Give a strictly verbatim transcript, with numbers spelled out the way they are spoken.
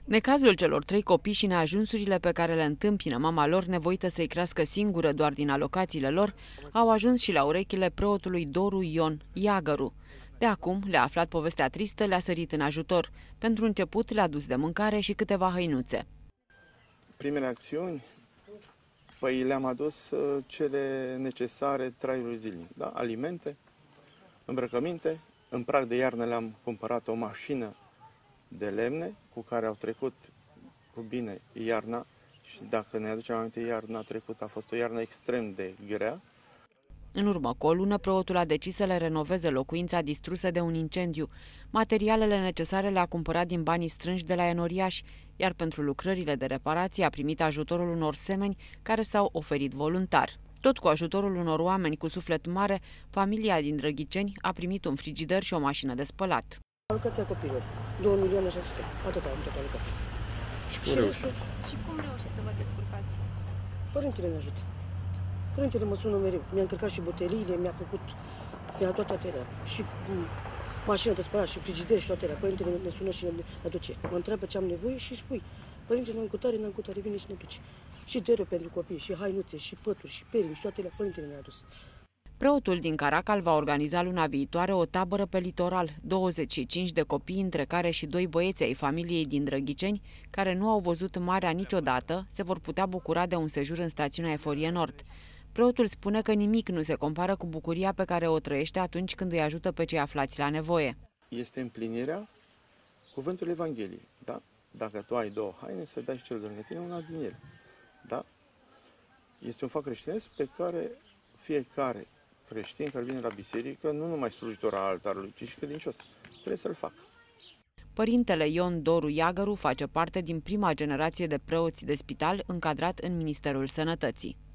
Necazul celor trei copii și neajunsurile pe care le întâmpină mama lor, nevoită să-i crească singură doar din alocațiile lor, au ajuns și la urechile preotului Doru Ion Iagăru. De acum le-a aflat povestea tristă, le-a sărit în ajutor. Pentru început le-a dus de mâncare și câteva hăinuțe. Primele acțiuni, păi le-am adus cele necesare traiului zilnic, da? Alimente, îmbrăcăminte. În prag de iarnă le-am cumpărat o mașină de lemne cu care au trecut cu bine iarna și dacă ne aducem aminte, iarna trecută a fost o iarnă extrem de grea. În urmă cu o lună, preotul a decis să le renoveze locuința distrusă de un incendiu. Materialele necesare le-a cumpărat din banii strânși de la enoriași, iar pentru lucrările de reparație a primit ajutorul unor semeni care s-au oferit voluntar. Tot cu ajutorul unor oameni cu suflet mare, familia din Drăghiceni a primit un frigider și o mașină de spălat. Alocația copilor, două milioane șase sute, atât am tot alocație. Și cum reușiți? Și cum reușiți să vă descurcați? Părintele ne ajută. Părintele mă sună mereu. Mi-a încărcat și boteliile, mi-a făcut, mi-a luat toate alea. Și m, mașină de spălat, și frigider și toate alea. Părintele ne sună și ne aduce. Mă întreabă ce am nevoie și spui. Părintele ne-a încutare, ne-a încutare, vine și ne duce. Și deră pentru copii, și hainuțe, și pături, și perini, și toate alea. Părintele ne-a adus. Preotul din Caracal va organiza luna viitoare o tabără pe litoral. douăzeci și cinci de copii, între care și doi băieți ai familiei din Drăghiceni, care nu au văzut marea niciodată, se vor putea bucura de un sejur în stațiunea Eforie Nord. Preotul spune că nimic nu se compară cu bucuria pe care o trăiește atunci când îi ajută pe cei aflați la nevoie. Este împlinirea cuvântului Evangheliei. Da? Dacă tu ai două haine, să dai și celor de lângă tine una din ele. Da? Este un fapt creștinesc pe care fiecare creștin care vine la biserică, nu numai slujitor al altarului, ci și credincios, trebuie să-l facă. Părintele Ion Doru Iagăru face parte din prima generație de preoți de spital încadrat în Ministerul Sănătății.